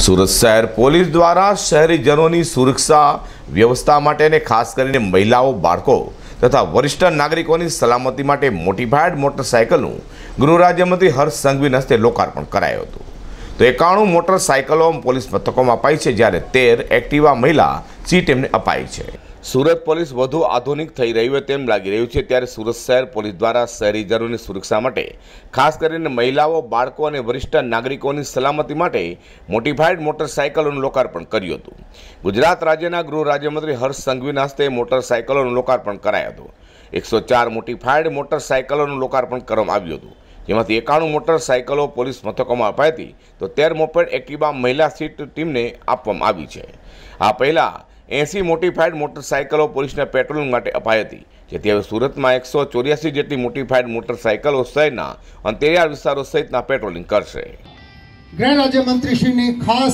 સુરત શહેર પોલીસ દ્વારા શહેરીજનોની સુરક્ષા વ્યવસ્થા માટે અને ખાસ કરીને મહિલાઓ, બાળકો તથા વરિષ્ઠ નાગરિકોની સલામતી માટે મોડિફાઈડ મોટરસાયકલનું ગૃહ રાજ્યમંત્રી હર્ષ સંઘવીના હસ્તે લોકાર્પણ કરાયું હતું। તો 91 મોટરસાયકલો પોલીસ મથકોમાં અપાઈ છે, જ્યારે 13 એક્ટિવા મહિલા સી ટીમને અપાઈ છે। સુરત પોલીસ વધુ આધુનિક થઈ રહ્યું હોય તેમ લાગી રહ્યું છે, ત્યારે સુરત શહેર પોલીસ દ્વારા શહેરીજનોની સુરક્ષા માટે ખાસ કરીને મહિલાઓ, બાળકો અને વરિષ્ઠ નાગરિકોની સલામતી માટે મોડિફાઈડ મોટરસાયકલોનું લોકાર્પણ કર્યું હતું। ગુજરાત રાજ્યના ગૃહ રાજ્યમંત્રી હર્ષ સંઘવીના હસ્તે મોટરસાયકલોનું લોકાર્પણ કરાયું હતું। 104 મોડિફાઈડ મોટરસાયકલોનું લોકાર્પણ કરવામાં આવ્યું હતું, જેમાંથી 91 મોટરસાયકલો પોલીસ મથકોમાં અપાઈ હતી, તો 13 મોપેડ એક્ટિવા મહિલા સીટ ટીમને આપવામાં આવી છે। આ પહેલા 80 મોડિફાઈડ મોટરસાયકલો પોલીસને પેટ્રોલિંગ માટે અપાઈ હતી, જેથી હવે સુરતમાં 184 જેટલી મોડિફાઈડ મોટરસાયકલો શહેરના અંતરિયાળ વિસ્તારો સહિતના પેટ્રોલિંગ કરશે। ગૃહ રાજ્યમંત્રીશ્રીની ખાસ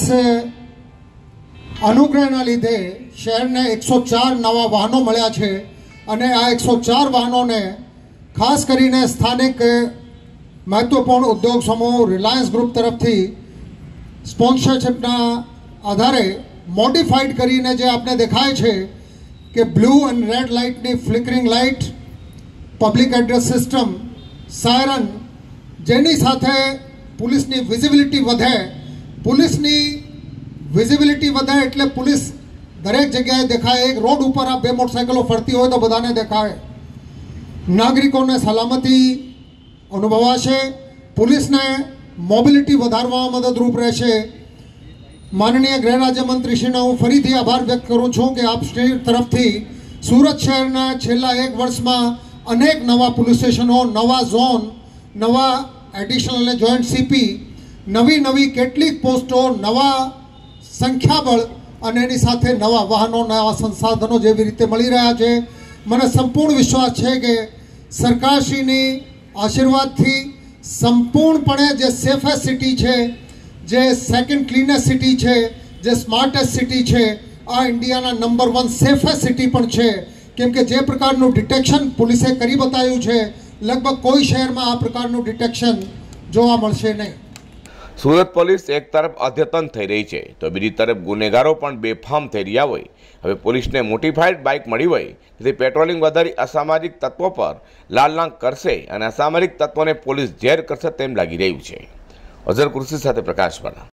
અનુગ્રહના લીધે શહેરને 104 નવા વાહનો મળ્યા છે અને આ 104 વાહનોને ખાસ કરીને સ્થાનિક મહત્વપૂર્ણ ઉદ્યોગ સમૂહ રિલાયન્સ ગ્રુપ તરફથી સ્પોન્સરશિપના આધારે મોડિફાઈડ કરીને જે આપને દેખાય છે કે બ્લુ એન્ડ રેડ લાઇટની flickering light, public address system, siren, જેની સાથે પોલીસની વિઝિબિલિટી વધે। પોલીસની વિઝિબિલિટી વધે એટલે પોલીસ દરેક જગ્યાએ દેખાય। એક રોડ ઉપર આ 2 મોટરસાયકલો ફરતી હોય તો બધાને દેખાય। નાગરિકોને સલામતી અનુભવાશે, પોલીસને મોબિલિટી વધારવામાં મદદરૂપ રહેશે। માનનીય ગૃહ રાજ્યમંત્રીશ્રીનો હું ફરીથી આભાર વ્યક્ત કરું છું કે આપ શ્રી તરફથી સુરત શહેરના છેલ્લા 1 વર્ષમાં અનેક નવા પોલીસ સ્ટેશનો, નવા ઝોન, નવા એડિશનલ અને જોઈન્ટ સીપી, નવી કેટલીક પોસ્ટો, નવા સંખ્યાબળ અને એની સાથે નવા વાહનો, નવા સંસાધનો જેવી રીતે મળી રહ્યા છે। મને સંપૂર્ણ વિશ્વાસ છે કે સરકારશ્રીની આશીર્વાદથી સંપૂર્ણપણે જે સેફેસ્ટ સિટી છે, જે સેકન્ડ ક્લીનેસ્ટ સિટી છે, જે સ્માર્ટેસ્ટ સિટી છે, આ ઇન્ડિયાના નંબર 1 સેફેસ્ટ સિટી પણ છે। કેમ કે જે પ્રકારનું ડિટેક્શન પોલીસે કરી બતાવ્યું છે, લગભગ કોઈ શહેરમાં આ પ્રકારનું ડિટેક્શન જોવા મળશે નહીં। સુરત પોલીસ એક તરફ અદ્યતન થઈ રહી છે, તો બીજી તરફ ગુનેગારો પણ બેફામ થઈ રહ્યા હોય। હવે પોલીસને મોડિફાઈડ બાઇક મળી હોય, જેથી પેટ્રોલિંગ વધારી અસામાજિક તત્વો પર લાલ કરશે અને અસામરિક તત્વોને પોલીસ ઝેર કરશે તેમ લાગી રહ્યું છે। અઝર કુર્સી સાથે પ્રકાશ વાળા।